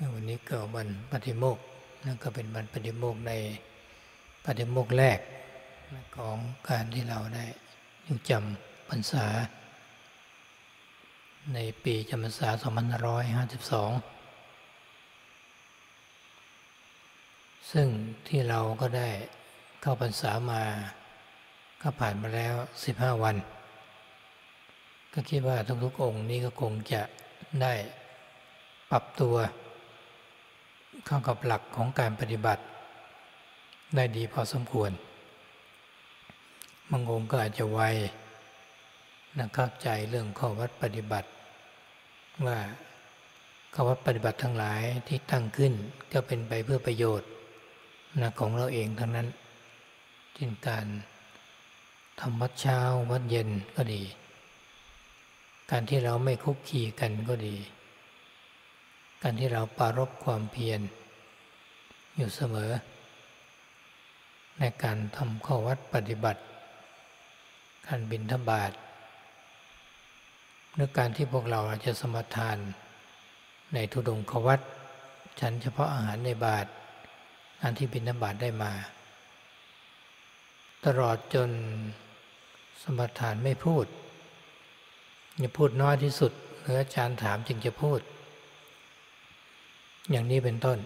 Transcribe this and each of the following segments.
วันนี้ก็วันปฏิโมกข์นั่นก็เป็นวันปฏิโมกข์ในปฏิโมกข์แรกของการที่เราได้อยู่จำพรรษาในปีจำพรรษา 2552 ซึ่งที่เราก็ได้เข้าพรรษามาก็ผ่านมาแล้ว15 วันก็คิดว่าทุกๆองค์นี้ก็คงจะได้ปรับตัวเข้ากับหลักของการปฏิบัติได้ดีพอสมควรบางองค์ก็อาจจะไวเข้าใจเรื่องข้อวัดปฏิบัติว่าข้อวัดปฏิบัติทั้งหลายที่ตั้งขึ้นก็เป็นไปเพื่อประโยชน์ของเราเองทั้งนั้นเช่นการทำวัดเช้าวัดเย็นก็ดีการที่เราไม่คุกคีกันก็ดีการที่เราปรารภความเพียรอยู่เสมอในการทำข้อวัดปฏิบัติการบิณฑบาตหรือการที่พวกเราจะสมทานในธุดงควัตรฉันเฉพาะอาหารในบาตรอันที่บิณฑบาตได้มาตลอดจนสมทานไม่พูดอย่าพูดน้อยที่สุดหรืออาจารย์ถามจึงจะพูดอย่างนี้เป็นต้น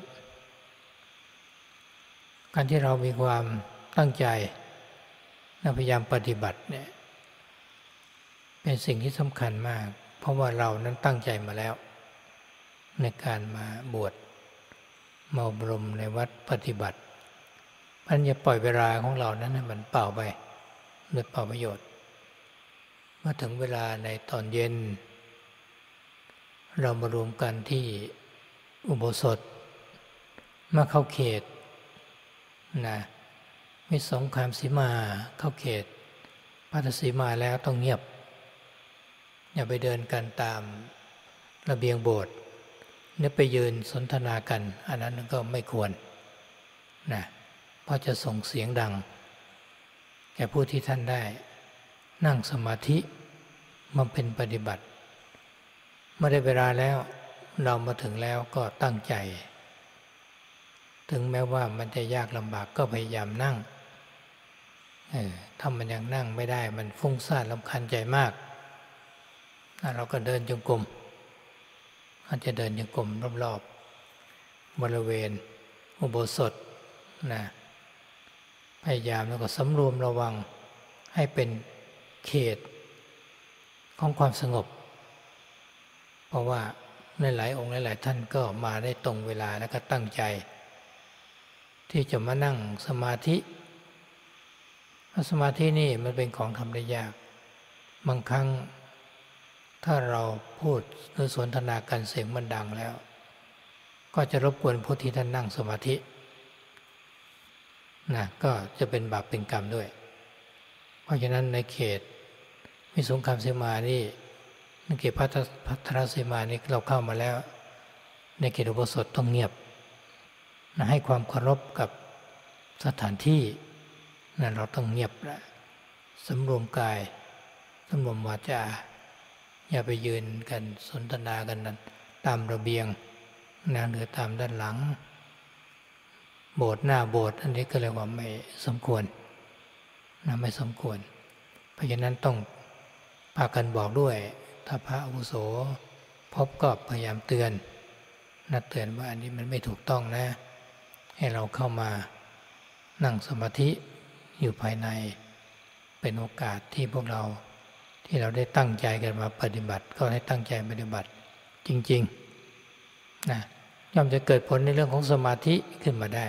การที่เรามีความตั้งใจพยายามปฏิบัติเนี่ยเป็นสิ่งที่สำคัญมากเพราะว่าเรานั้นตั้งใจมาแล้วในการมาบวชมาอบรมในวัดปฏิบัติมันอย่าปล่อยเวลาของเรานั้นมันเปล่าไปโดยเปล่าประโยชน์เมื่อถึงเวลาในตอนเย็นเรามารวมกันที่อุโบสถมาเข้าเขตมีสงครามสีมาเข้าเขตปัตสีมาแล้วต้องเงียบอย่าไปเดินกันตามระเบียงโบสถ์เนี่ยไปยืนสนทนากันอันนั้นก็ไม่ควรเพราะจะส่งเสียงดังแก่ผู้ที่ท่านได้นั่งสมาธิมาเป็นปฏิบัติเมื่อได้เวลาแล้วเรามาถึงแล้วก็ตั้งใจถึงแม้ว่ามันจะยากลำบากก็พยายามนั่งถ้ามันยังนั่งไม่ได้มันฟุ้งซ่านรำคาญใจมากเราก็เดินจงกรมอาจจะเดินจงกรมรอบๆบริเวณอุโบสถพยายามแล้วก็สำรวมระวังให้เป็นเขตของความสงบเพราะว่าหลายองค์หลายท่านก็มาได้ตรงเวลาแล้วก็ตั้งใจที่จะมานั่งสมาธิสมาธินี่มันเป็นของทำได้ยากบางครั้งถ้าเราพูดหรือสนทนากันเสียงมันดังแล้วก็จะรบกวนผู้ที่ท่านนั่งสมาธิก็จะเป็นบาปเป็นกรรมด้วยเพราะฉะนั้นในเขตมีสงครามเสมานี่ในเขตพัทรเสมานี่เราเข้ามาแล้วในเขตอุโบสถต้องเงียบให้ความเคารพกับสถานที่เราต้องเงียบสำรวมกายสำรวมวาจาอย่าไปยืนกันสนทนากันนั้นตามระเบียงหรือตามด้านหลังโบสถ์หน้าโบสถ์อันนี้ก็เรียกว่าไม่สมควรไม่สมควรเพราะฉะนั้นต้องพากันบอกด้วยถ้าพระอาวุโสพบก็พยายามเตือนเตือนว่าอันนี้มันไม่ถูกต้องนะให้เราเข้ามานั่งสมาธิอยู่ภายในเป็นโอกาสที่พวกเราที่เราได้ตั้งใจกันมาปฏิบัติก็ให้ตั้งใจปฏิบัติจริงๆย่อมจะเกิดผลในเรื่องของสมาธิขึ้นมาได้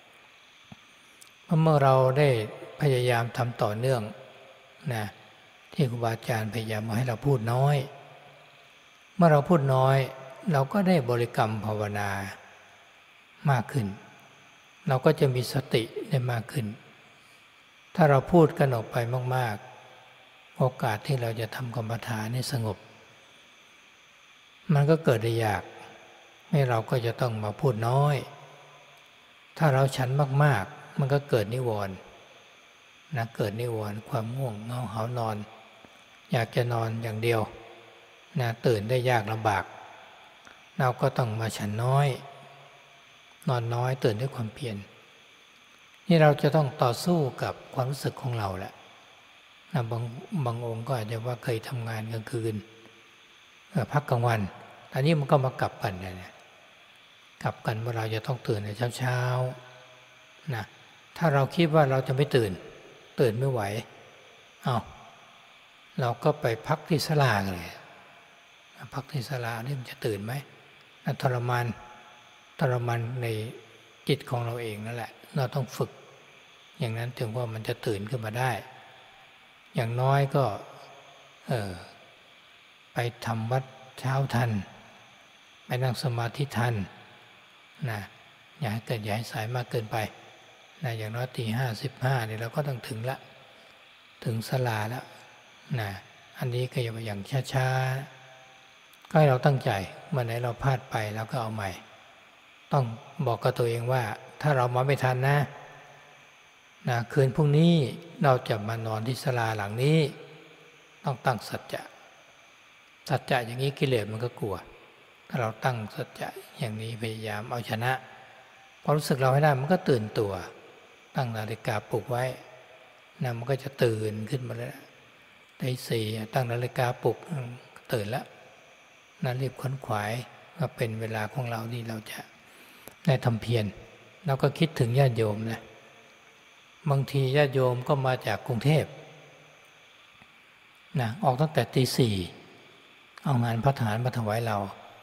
เมื่อเราได้พยายามทำต่อเนื่องที่ครูบาอาจารย์พยายามมาให้เราพูดน้อยเมื่อเราพูดน้อยเราก็ได้บริกรรมภาวนามากขึ้นเราก็จะมีสติได้มากขึ้นถ้าเราพูดกันออกไปมากๆโอกาสที่เราจะทำกรรมฐานให้สงบมันก็เกิดได้ยากให้เราก็จะต้องมาพูดน้อยถ้าเราฉันมากๆมันก็เกิดนิวรณ์เกิดนิวรณ์ความง่วงเหงาหานอนอยากจะนอนอย่างเดียวตื่นได้ยากลำบากเราก็ต้องมาฉันน้อยนอนน้อยตื่นด้วยความเพียรนี่เราจะต้องต่อสู้กับความรู้สึกของเราแหละบางองค์ก็อาจจะว่าเคยทำงานกลางคืนพักกลางวันอันนี้มันก็มากลับกันเนี่ยกลับกันว่าเราจะต้องตื่นในเช้านะถ้าเราคิดว่าเราจะไม่ตื่นไม่ไหวเราก็ไปพักที่ศาลาเลยพักที่ศาลานี่มันจะตื่นไหมทรมานในจิตของเราเองนั่นแหละเราต้องฝึกอย่างนั้นถึงว่ามันจะตื่นขึ้นมาได้อย่างน้อยก็ไปทำวัดเช้าทันไปนั่งสมาธิทันนะอย่าให้สายมากเกินไปนะอย่างน้อย4:55เนี่ยเราก็ต้องถึงศาลาแล้วนะอันนี้ก็อย่างช้าๆก็ให้เราตั้งใจเมื่อไหนเราพลาดไปเราก็เอาใหม่ต้องบอกกับตัวเองว่าถ้าเรามาไม่ทันนะคืนพรุ่งนี้เราจะมานอนที่ศาลาหลังนี้ต้องตั้งสัจจะอย่างนี้กิเลสมันก็กลัวถ้าเราตั้งสัจจะอย่างนี้พยายามเอาชนะพอรู้สึกเราให้ได้มันก็ตื่นตัวตั้งนาฬิกาปลุกไว้มันก็จะตื่นขึ้นมาแล้วตีสี่ตั้งนาฬิกาปลุกตื่นแล้วรีบขวนขวายว่าเป็นเวลาของเราที่เราจะได้ทำเพียรเราก็คิดถึงญาติโยมนะบางทีญาติโยมก็มาจากกรุงเทพออกตั้งแต่ตีสี่เอางานพระทหารมาถวายเรา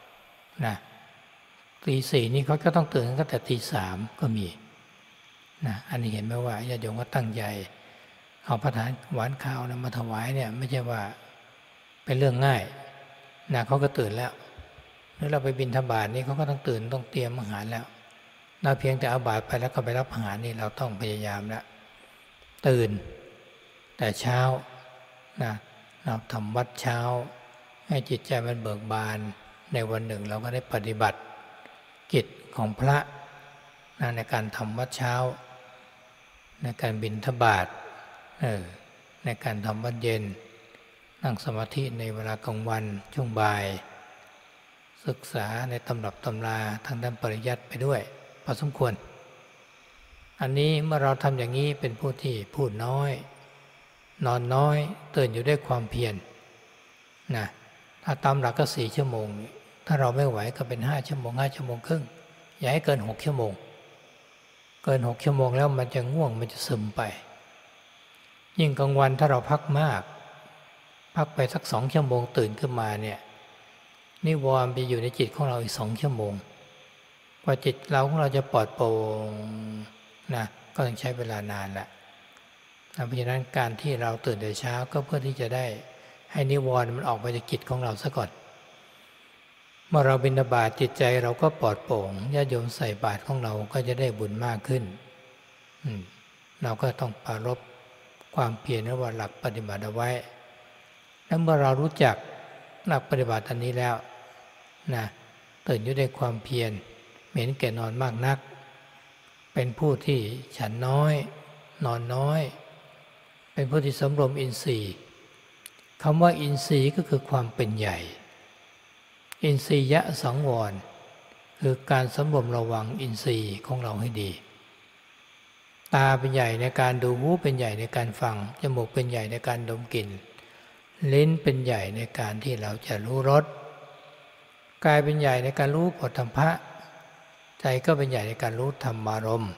ตีสี่นี่เขาก็ต้องตื่นตั้งแต่ตีสามก็มีอันนี้เห็นไหมว่าญาติโยมก็ตั้งใจเอาพระทหารหวานข้าวมาถวายเนี่ยไม่ใช่ว่าเป็นเรื่องง่ายเขาก็ตื่นแล้วหรือเราไปบิณฑบาตนี่เขาก็ต้องตื่นต้องเตรียมอาหารแล้วเราเพียงแต่เอาบาตรไปแล้วก็ไปรับอาหารนี่เราต้องพยายามแล้วตื่นแต่เช้าเราทำวัดเช้าให้จิตใจมันเบิกบานในวันหนึ่งเราก็ได้ปฏิบัติกิจของพระในการทำวัดเช้าในการบิณฑบาตในการทำวัดเย็นนั่งสมาธิในเวลากลางวันช่วงบ่ายศึกษาในตำรับตำราทางด้านปริยัติไปด้วยพอสมควรอันนี้เมื่อเราทำอย่างนี้เป็นผู้ที่พูดน้อยนอนน้อยตื่นอยู่ด้วยความเพียรถ้าตามหลักก็4 ชั่วโมงถ้าเราไม่ไหวก็เป็น5 ชั่วโมง5 ชั่วโมงครึ่งอย่าให้เกิน6 ชั่วโมงเกิน6 ชั่วโมงแล้วมันจะง่วงมันจะซึมไปยิ่งกลางวันถ้าเราพักมากพักไปสัก2 ชั่วโมงตื่นขึ้นมาเนี่ยนิวรณ์ไปอยู่ในจิตของเราอีก2 ชั่วโมงกว่าจิตเราของเราจะปลอดโปร่งก็ต้องใช้เวลานานแหละเพราะฉะนั้นการที่เราตื่นแต่เช้าก็เพื่อที่จะได้ให้นิวรณ์มันออกไปจากจิตของเราซะก่อนเมื่อเราบิณฑบาตจิตใจเราก็ปลอดโปร่งญาติโยมใส่บาตรของเราก็จะได้บุญมากขึ้นเราก็ต้องปรารภความเพียรว่าหลักปฏิบัติเอาไว้แล้วเมื่อเรารู้จักหลักปฏิบัติอันนี้แล้วตื่นอยู่ด้วยความเพียรไม่เห็นแก่นอนมากนักเป็นผู้ที่ฉันน้อยนอนน้อยเป็นผู้ที่สำรวมอินทรีย์คำว่าอินทรีย์ก็คือความเป็นใหญ่อินทรียะสังวรคือการสำรวมระวังอินทรีย์ของเราให้ดีตาเป็นใหญ่ในการดูหูเป็นใหญ่ในการฟังจมูกเป็นใหญ่ในการดมกลิ่นลิ้นเป็นใหญ่ในการที่เราจะรู้รสกายเป็นใหญ่ในการรู้โผฏฐัพพะใจก็เป็นใหญ่ในการรู้ธรรมารมณ์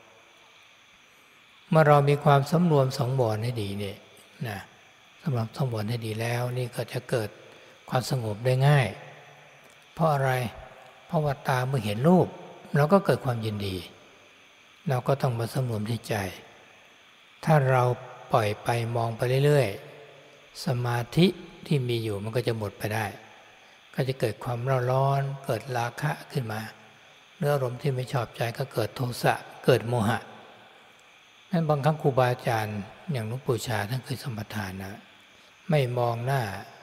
เมื่อเรามีความสำรวมสังวรให้ดีเนี่ยสำหรับสังวรให้ดีแล้วนี่ก็จะเกิดความสงบได้ง่ายเพราะอะไรเพราะว่าตาเมื่อเห็นรูปเราก็เกิดความยินดีเราก็ต้องมาสำรวมที่ใจถ้าเราปล่อยไปมองไปเรื่อยๆสมาธิที่มีอยู่มันก็จะหมดไปได้ก็จะเกิดความร้อนเกิดราคะขึ้นมาเนื้ออารมณ์ที่ไม่ชอบใจก็เกิดโทสะเกิดโมหะนั้นบางครั้งครูบาอาจารย์อย่างหลวงปู่ชาท่านเคยสมทานไม่มองหน้า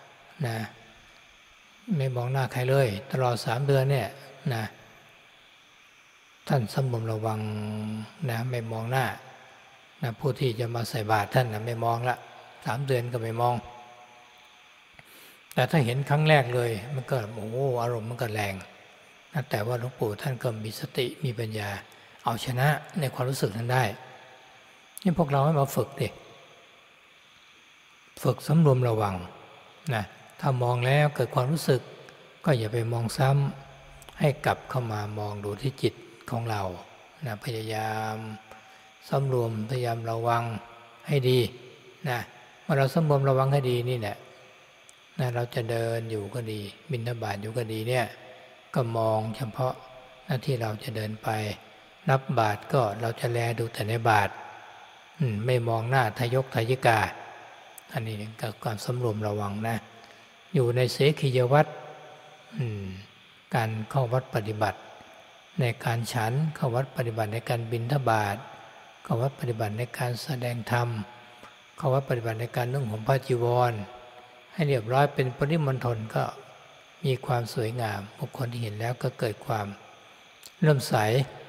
ไม่มองหน้าใครเลยตลอด3 เดือนเนี่ยท่านสำรวมระวังไม่มองหน้าผู้ที่จะมาใส่บาตรท่านไม่มองละ3 เดือนก็ไม่มองแต่ถ้าเห็นครั้งแรกเลยมันก็อารมณ์มันก็แรงแต่ว่าหลวงปู่ท่านก็มีสติมีปัญญาเอาชนะในความรู้สึกนั้นได้นี่พวกเราให้มาฝึกดิฝึกสำรวมระวังนะถ้ามองแล้วเกิดความรู้สึกก็อย่าไปมองซ้ำให้กลับเข้ามามองดูที่จิตของเรานะพยายามสำรวมพยายามระวังให้ดีนะเมื่อเราสำรวมระวังให้ดีนี่แหละนะเราจะเดินอยู่ก็ดีบิณฑบาตอยู่ก็ดีเนี่ยก็มองเฉพาะหน้าที่เราจะเดินไปนับบาตรก็เราจะแลดูแต่ในบาตรไม่มองหน้าทายกทายิกาอันนี้ก็การสำรวมระวังนะอยู่ในเสขียวัตรการเข้าวัดปฏิบัติในการฉันเข้าวัดปฏิบัติในการบิณฑบาตเข้าวัดปฏิบัติในการแสดงธรรมเข้าวัดปฏิบัติในการนุ่งห่มผ้าจีวรให้เรียบร้อยเป็นปริมณฑลก็มีความสวยงามบุคคลที่เห็นแล้วก็เกิดความเลื่อมใส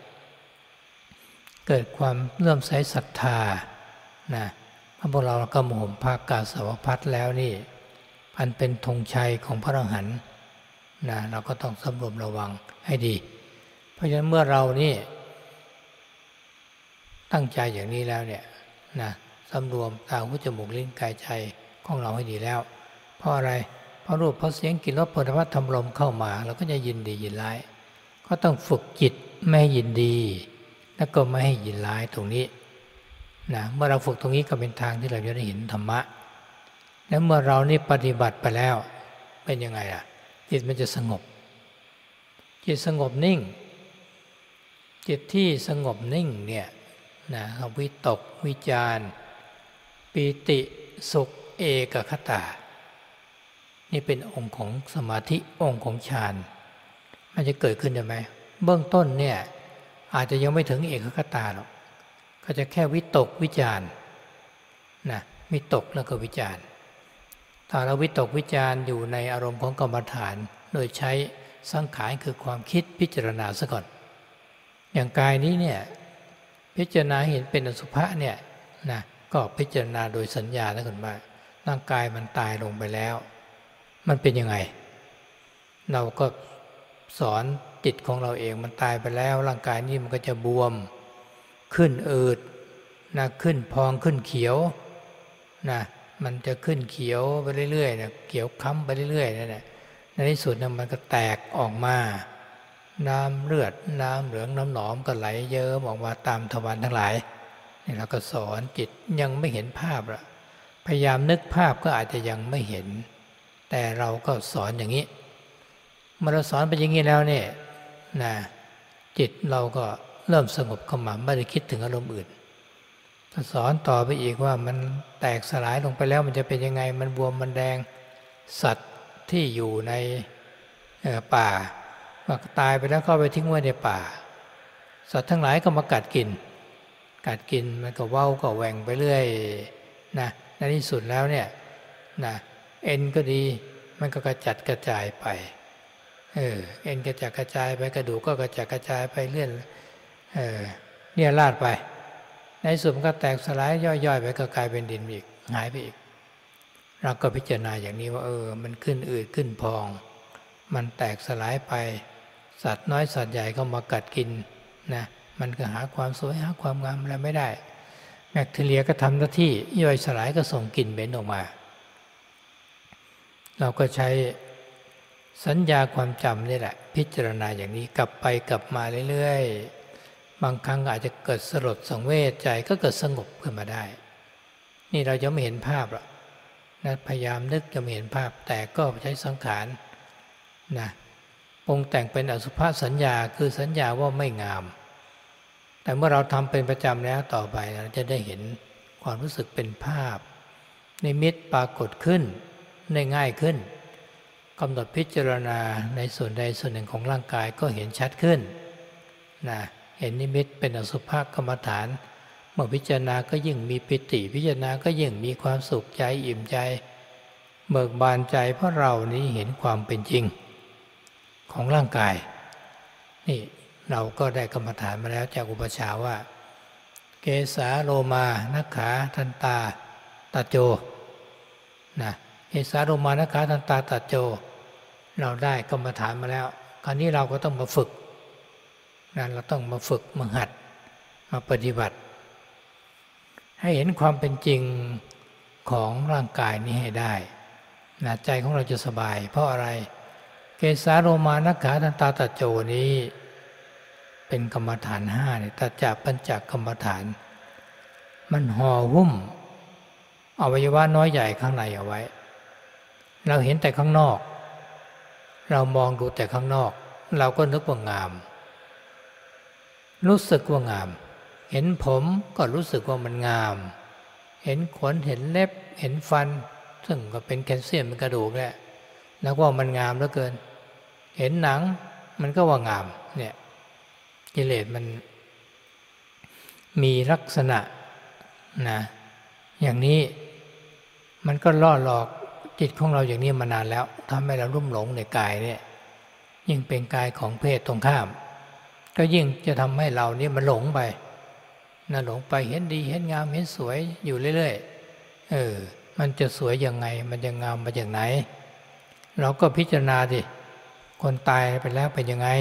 เกิดความเลื่อมใสศรัทธานะพวกเราก็ห่มผ้ากาสาวพัสแล้วนี่อันเป็นธงชัยของพระอรหันต์นะเราก็ต้องสำรวมระวังให้ดีเพราะฉะนั้นเมื่อเรานี่ตั้งใจอย่างนี้แล้วเนี่ยนะสำรวมตาหูจมูกลิ้นกายใจของเราให้ดีแล้วเพราะอะไรเพราะรูปเพราะเสียงกลิ่นรสโผฏฐัพพะธรรมลมเข้ามาเราก็จะยินดียินร้ายก็ต้องฝึกจิตไม่ให้ยินดีแล้วก็ไม่ให้ยินร้ายตรงนี้นะเมื่อเราฝึกตรงนี้ก็เป็นทางที่เราจะได้เห็นธรรมะแล้วเมื่อเรานี่ปฏิบัติไปแล้วเป็นยังไงล่ะจิตมันจะสงบจิตสงบนิ่งจิตที่สงบนิ่งเนี่ยนะวิตกวิจารปีติสุขเอกคตานี่เป็นองค์ของสมาธิองค์ของฌานมันจะเกิดขึ้นได้ไหมเบื้องต้นเนี่ยอาจจะยังไม่ถึงเอกคตาหรอกก็จะแค่วิตกวิจารนะวิตกแล้วก็วิจารถ้าเราวิตกวิจารอยู่ในอารมณ์ของกรรมฐานโดยใช้สังขารคือความคิดพิจารณาซะก่อนอย่างกายนี้เนี่ยพิจารณาเห็นเป็นอสุภะเนี่ยนะก็พิจารณาโดยสัญญาแล้วกันว่าร่างกายมันตายลงไปแล้วมันเป็นยังไงเราก็สอนจิตของเราเองมันตายไปแล้วร่างกายนี้มันก็จะบวมขึ้นอืดนะขึ้นพองขึ้นเขียวนะมันจะขึ้นเขียวไปเรื่อยๆนะเขียวค้ำไปเรื่อยๆนั่นแหละในที่สุดนะมันก็แตกออกมาน้ำเลือดน้ำเหลืองน้ำหนองก็ไหลเยิ้มออกมาตามทวารทั้งหลายนี่เราก็สอนจิตยังไม่เห็นภาพละพยายามนึกภาพก็อาจจะยังไม่เห็นแต่เราก็สอนอย่างนี้เมื่อเราสอนไปอย่างนี้แล้วเนี่ยนะจิตเราก็เริ่มสงบเข้ามาไม่ได้คิดถึงอารมณ์อื่นถ้าสอนต่อไปอีกว่ามันแตกสลายลงไปแล้วมันจะเป็นยังไงมันบวมมันแดงสัตว์ที่อยู่ในป่าว่าตายไปแล้วเข้าไปทิ้งไว้ในป่าสัตว์ทั้งหลายก็มากัดกินมันก็เว้าก็แหว่งไปเรื่อยนะในที่สุดแล้วเนี่ยนะเอ็นก็ดีมันก็กระจัดกระจายไปเอ็นกระจัดกระจายไปกระดูกก็กระจัดกระจายไปเลื่อนเนี่ยลาดไปในสุดมันก็แตกสลายย่อยๆไปก็กลายเป็นดินอีกหายไปอีกเราก็พิจารณาอย่างนี้ว่ามันขึ้นอืดขึ้นพองมันแตกสลายไปสัตว์น้อยสัตว์ใหญ่ก็มากัดกินนะมันก็หาความสวยหาความงามอะไรไม่ได้แบคทีเรียก็ทำหน้าที่ย่อยสลายก็ส่งกลิ่นเหม็นออกมาเราก็ใช้สัญญาความจำนี่แหละพิจารณาอย่างนี้กลับไปกลับมาเรื่อยๆบางครั้งอาจจะเกิดสลดสังเวชใจก็เกิดสงบขึ้นมาได้นี่เราจะไม่เห็นภาพหรอกนะพยายามนึกจะไม่เห็นภาพแต่ก็ใช้สังขารนะปรุงแต่งเป็นอสุภสัญญาคือสัญญาว่าไม่งามแต่เมื่อเราทำเป็นประจำแล้วต่อไปเราจะได้เห็นความรู้สึกเป็นภาพนิมิตปรากฏขึ้นได้ง่ายขึ้นกำหนดพิจารณาในส่วนใดส่วนหนึ่งของร่างกายก็เห็นชัดขึ้นนะเห็นนิมิตเป็นอสุภกรรมฐานเมื่อพิจารณาก็ยิ่งมีปิติพิจารณาก็ยิ่งมีความสุขใจอิ่มใจเบิกบานใจเพราะเรานี้เห็นความเป็นจริงของร่างกายนี่เราก็ได้กรรมฐานมาแล้วจากอุปชาว่าเกสาโลมานักขาทันตาตาโจนะเกสาโลมานักขาทันตาตาโจเราได้กรรมฐานมาแล้วคราวนี้เราก็ต้องมาฝึกนะเราต้องมาฝึกมาหัดมาปฏิบัติให้เห็นความเป็นจริงของร่างกายนี้ให้ได้นะใจของเราจะสบายเพราะอะไรเกสาโลมานักขาทันตาตะโจนี้เป็นกรรมฐาน5เนี่ยตัจจะปัญจกรรมฐานมันห่อหุ้มอวัยวะน้อยใหญ่ข้างในเอาไว้เราเห็นแต่ข้างนอกเรามองดูแต่ข้างนอกเราก็นึกว่างามรู้สึกว่างามเห็นผมก็รู้สึกว่ามันงามเห็นขนเห็นเล็บเห็นฟันซึ่งก็เป็นแคลเซียมเป็นกระดูกแหละแล้วว่ามันงามเหลือเกินเห็นหนังมันก็ว่างามเนี่ยกิเลสมันมีลักษณะนะอย่างนี้มันก็ล่อหลอกจิตของเราอย่างนี้มานานแล้วทำให้เราลุ่มหลงในกายเนี่ยยิ่งเป็นกายของเพศตรงข้ามก็ยิ่งจะทำให้เรานี่มันหลงไปนะหลงไปเห็นดีเห็นงามเห็นสวยอยู่เรื่อยๆมันจะสวยยังไงมันจะงามมาจากไหนเราก็พิจารณาดิคนตายไปแล้วเป็นยังไง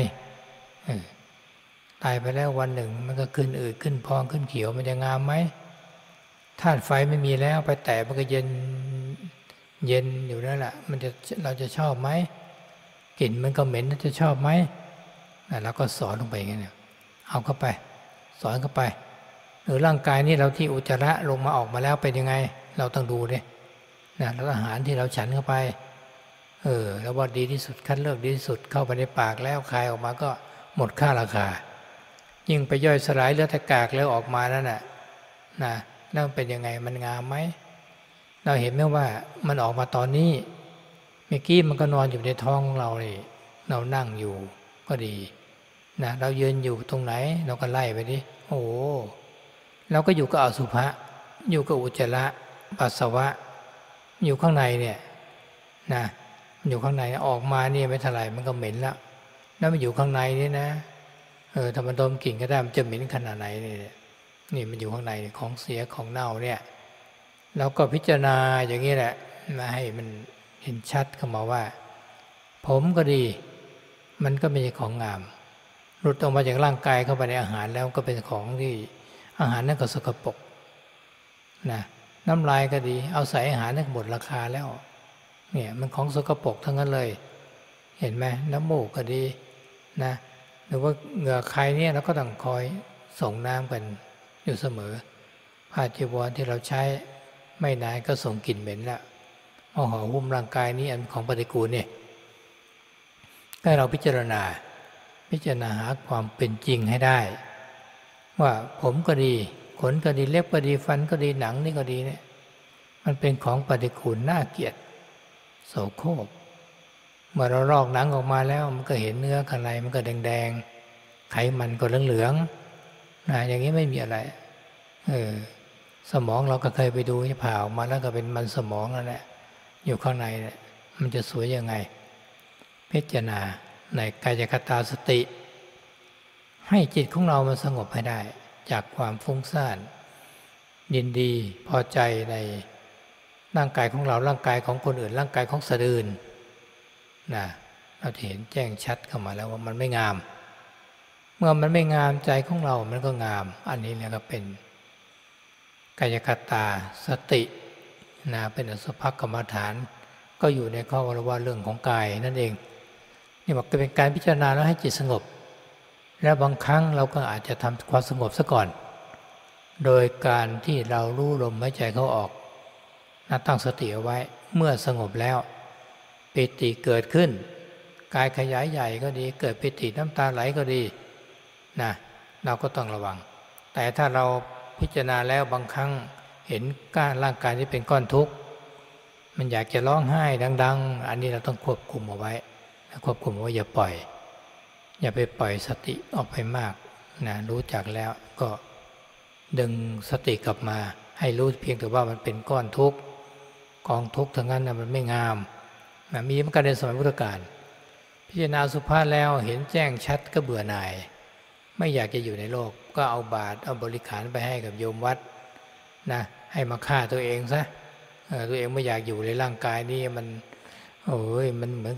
ตายไปแล้ววันหนึ่งมันก็ขึ้นอืดขึ้นพองขึ้นเขียวมันจะงามไหมธาตุไฟไม่มีแล้วไปแตะมันก็เย็นอยู่นั่นแหละเราจะชอบไหมกลิ่นมันก็เหม็นจะชอบไหมเราก็สอนลงไปอย่างนี้เอาเข้าไปสอนเข้าไปหรือร่างกายนี้เราที่อุจจาระลงมาออกมาแล้วเป็นยังไงเราต้องดูดิแล้วอาหารที่เราฉันเข้าไปแล้วว่าดีที่สุดคัดเลือกดีที่สุดเข้าไปในปากแล้วคายออกมาก็หมดค่าราคายิ่งไปย่อยสลายเหลือแต่กากแล้วออกมานั่นน่ะนั่นเป็นยังไงมันงามไหมเราเห็นไหมว่ามันออกมาตอนนี้เมื่อกี้มันก็นอนอยู่ในท้องเราเลยเรานั่งอยู่ก็ดีเรายืนอยู่ตรงไหนเราก็ไล่ไปดิโอ้เราก็อยู่กับอสุภะอยู่กับอุจจาระปัสสาวะอยู่ข้างในเนี่ยอยู่ข้างในออกมาเนี่ยไม่เท่าไหร่มันก็เหม็นแล้วมันอยู่ข้างในนี่นะถ้ามันดมกลิ่นก็ได้มันจะเหม็นขนาดไหนนี่มันอยู่ข้างในของเสียของเน่าเนี่ยเราก็พิจารณาอย่างนี้แหละให้มันเห็นชัดเข้ามาว่าผมก็ดีมันก็ไม่ใช่ของงามหลุดออกมาจากร่างกายเข้าไปในอาหารแล้วก็เป็นของที่อาหารนั่นก็สกปรกน้ำลายก็ดีเอาใส่อาหารนั่นหมดราคาแล้วเนี่ยมันของสกปรกทั้งนั้นเลยเห็นไหมน้ำมูกก็ดีหรือว่าเหงื่อใครเนี่ยเราก็ต้องคอยส่งน้ำกันอยู่เสมอผ้าจีวรที่เราใช้ไม่นานก็ส่งกลิ่นเหม็นแล้วเอาห่อหุ้มร่างกายนี้อันของปฏิกูลเนี่ยให้เราพิจารณาหาความเป็นจริงให้ได้ว่าผมก็ดีขนก็ดีเล็บก็ดีฟันก็ดีหนังนี่ก็ดีเนี่ยมันเป็นของปฏิกูลน่าเกลียดโสโครกเมื่อเราลอกหนังออกมาแล้วมันก็เห็นเนื้อข้างในมันก็แดงๆไขมันก็เหลืองๆอย่างนี้ไม่มีอะไรสมองเราก็เคยไปดูที่ผ่าออกมาแล้วก็เป็นมันสมองนั่นแหละอยู่ข้างในเนี่ยมันจะสวยยังไงพิจารณาในกายคตาสติให้จิตของเรามันสงบให้ได้จากความฟุ้งซ่านยินดีพอใจในร่างกายของเราร่างกายของคนอื่นร่างกายของสัตว์อื่นเราจะเห็นแจ้งชัดเข้ามาแล้วว่ามันไม่งามเมื่อมันไม่งามใจของเรามันก็งามอันนี้เนี่ยก็เป็นกายคตาสติเป็นอสุภกรรมฐานก็อยู่ในข้อว่าเรื่องของกายนั่นเองนี่บอกเป็นการพิจารณาแล้วให้จิตสงบและบางครั้งเราก็อาจจะทำความสงบซะก่อนโดยการที่เรารู้ลมหายใจเข้าออกตั้งสติเอาไว้เมื่อสงบแล้วปิติเกิดขึ้นกายขยายใหญ่ก็ดีเกิดปิติน้ำตาไหลก็ดีเราก็ต้องระวังแต่ถ้าเราพิจารณาแล้วบางครั้งเห็นร่างกายที่เป็นก้อนทุกข์มันอยากจะร้องไห้ดังๆอันนี้เราต้องควบคุมเอาไว้ควบคุมว่าอย่าปล่อยอย่าไปปล่อยสติออกไปมากรู้จักแล้วก็ดึงสติกลับมาให้รู้เพียงแต่ว่ามันเป็นก้อนทุกข์กองทุกข์ทั้งนั้นมันไม่งามมีเหมือนกันในสมัยพุทธกาลพิจารณาสุภาพแล้วเห็นแจ้งชัดก็เบื่อหน่ายไม่อยากจะอยู่ในโลกก็เอาบาตรเอาบริขารไปให้กับโยมวัดให้มาฆ่าตัวเองซะตัวเองไม่อยากอยู่ในร่างกายนี้มันมันเหมือนกับ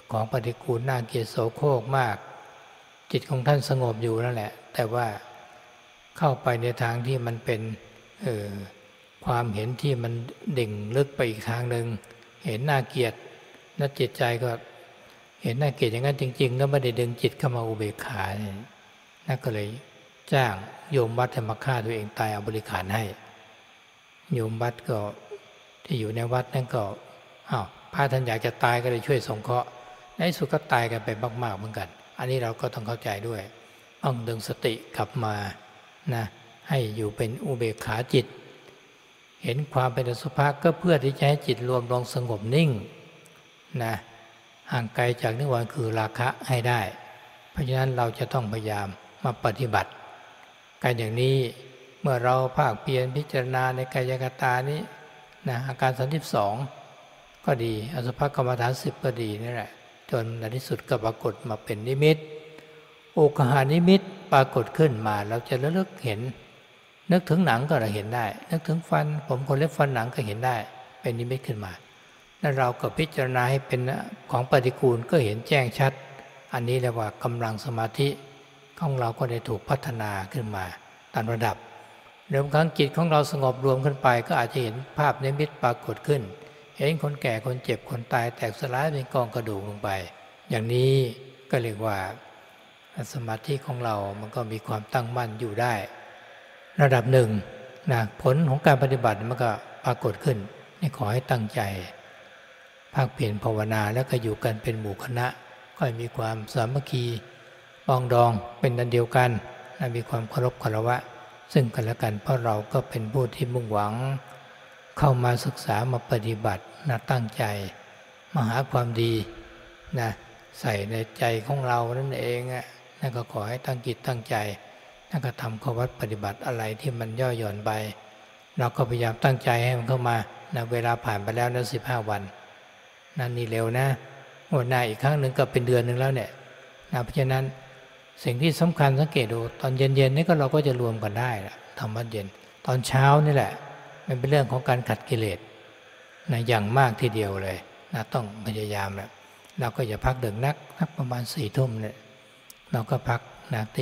ของปฏิกูลน่าเกลียดโสโครกมากจิตของท่านสงบอยู่นั่นแหละแต่ว่าเข้าไปในทางที่มันเป็นความเห็นที่มันดิ่งลึกไปอีกทางหนึ่งเห็นน่าเกลียดและจิตใจก็เห็นน่าเกลียดอย่างนั้นจริงๆแล้วไม่ได้ดึงจิตเข้ามาอุเบกขาเนี่ยนั่นก็เลยจ้างโยมวัดให้มาฆ่าตัวเองตายเอาบริขารให้โยมวัดก็ที่อยู่ในวัดนั่นก็พระท่านอยากจะตายก็เลยช่วยสงเคราะห์ในที่สุดก็ตายกันไปมากๆเหมือนกันอันนี้เราก็ต้องเข้าใจด้วยต้องดึงสติกลับมานะให้อยู่เป็นอุเบกขาจิตเห็นความเป็นอสุภะก็เพื่อที่จะให้จิตรวมลงสงบนิ่งนะห่างไกลจากนิวรณ์คือราคะให้ได้เพราะฉะนั้นเราจะต้องพยายามมาปฏิบัติการอย่างนี้เมื่อเราภาคเพียรพิจารณาในกายคตานี้นะอาการ32ก็ดีอสุภกรรมฐาน10ก็ดีนี่แหละจนในที่สุดก็ปรากฏมาเป็นนิมิตโอกหานิมิตปรากฏขึ้นมาเราจะระลึกเห็นนึกถึงหนังก็เราเห็นได้นึกถึงฟันผมขนเล็บฟันหนังก็เห็นได้เป็นนิมิตขึ้นมาแล้วเราก็พิจารณาให้เป็นของปฏิกูลก็เห็นแจ้งชัดอันนี้เรียกว่ากำลังสมาธิของเราก็ได้ถูกพัฒนาขึ้นมาตามระดับเริ่มครั้งจิตของเราสงบรวมขึ้นไปก็อาจจะเห็นภาพนิมิตปรากฏขึ้นเห็นคนแก่คนเจ็บคนตายแตกสลายเป็นกองกระดูกลงไปอย่างนี้ก็เรียกว่าสมาธิของเรามันก็มีความตั้งมั่นอยู่ได้ระดับหนึ่งนะผลของการปฏิบัติมันก็ปรากฏขึ้นนี่ขอให้ตั้งใจภาคเพียรภาวนาแล้วก็อยู่กันเป็นหมู่คณะก็มีความสามัคคีปองดองเป็นอันเดียวกันนะมีความเคารพคารวะซึ่งกันและกันเพราะเราก็เป็นผู้ที่มุ่งหวังเข้ามาศึกษามาปฏิบัตินะตั้งใจมาหาความดีนะใส่ในใจของเรานั่นเองนั่นก็ขอให้ตั้งจิตตั้งใจนั่นก็ทำข้อวัดปฏิบัติอะไรที่มันย่อหย่อนไปเราก็พยายามตั้งใจให้มันเข้ามานะเวลาผ่านไปแล้วนะ15 วันนั่นนี่เร็วนะวันหน้าอีกครั้งหนึ่งก็เป็นเดือนหนึ่งแล้วเนี่ยนะเพราะฉะนั้นสิ่งที่สำคัญสังเกตดูตอนเย็นๆนี่ก็เราก็จะรวมกันได้ละทำวัดเย็นตอนเช้านี่แหละมันเป็นเรื่องของการขัดกิเลสนะอย่างมากทีเดียวเลยนะต้องพยายามนะเราก็อย่าพักดึกนักประมาณ4 ทุ่มเนี่ยเราก็พักนะตี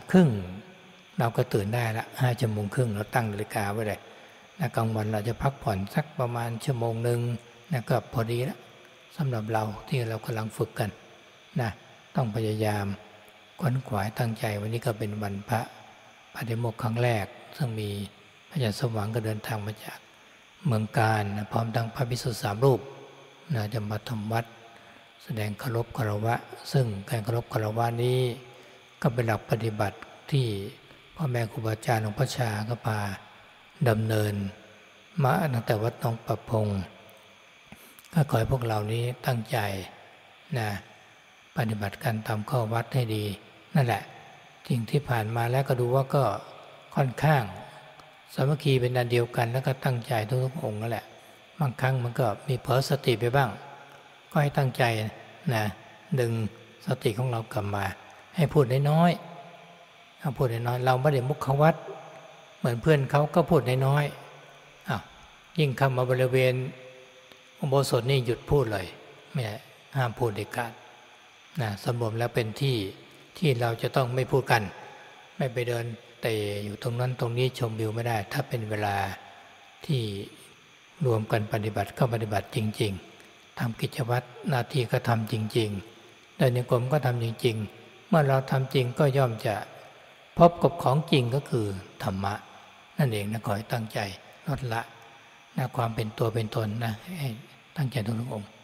3:30เราก็ตื่นได้ละ5 ชั่วโมงครึ่งเราตั้งนาฬิกาไว้เลยนะกลางวันเราจะพักผ่อนสักประมาณ1 ชั่วโมงนะก็พอดีแล้วสำหรับเราที่เรากำลังฝึกกันนะต้องพยายามขวนขวายตั้งใจวันนี้ก็เป็นวันพระปฏิโมกข์ครั้งแรกซึ่งมีพระอาจารย์สว่างก็เดินทางมาจากเมืองกาญนะพร้อมทั้งพระภิกษุ3 รูปนะจะมาทำวัดแสดงเคารพคารวะซึ่งการเคารพคารวะนี้ก็เป็นหลักปฏิบัติที่พ่อแม่ครูบาอาจารย์หลวงพ่อชาก็พาดำเนินมาตั้งแต่วัดหนองประพงก็ขอให้พวกเรานี้ตั้งใจนะปฏิบัติการตามข้อวัดให้ดีนั่นแหละสิ่งที่ผ่านมาแล้วก็ดูว่าก็ค่อนข้างสามัคคีเป็นอันเดียวกันแล้วก็ตั้งใจทุกๆองค์นั่นแหละบางครั้งมันก็มีเผลอสติไปบ้างก็ให้ตั้งใจนะดึงสติของเรากลับมาให้พูดน้อยๆพูดน้อยๆเราไม่ได้มุขวัดเหมือนเพื่อนเขาก็พูดน้อยๆยิ่งเข้ามาบริเวณอุโบสถนี่หยุดพูดเลยไม่ห้ามพูดเด็ดขาดนะสำรวมแล้วเป็นที่เราจะต้องไม่พูดกันไม่ไปเดินเตะอยู่ตรงนั้นตรงนี้ชมวิวไม่ได้ถ้าเป็นเวลาที่รวมกันปฏิบัติก็ปฏิบัติจริงๆทำกิจวัตรหน้าที่ก็ทำจริงๆเดินโยกมก็ทำจริงๆเมื่อเราทำจริงก็ย่อมจะพบกับของจริงก็คือธรรมะนั่นเองนะขอให้ตั้งใจลดละนะความเป็นตัวเป็นตนนะให้ตั้งใจทุกองค์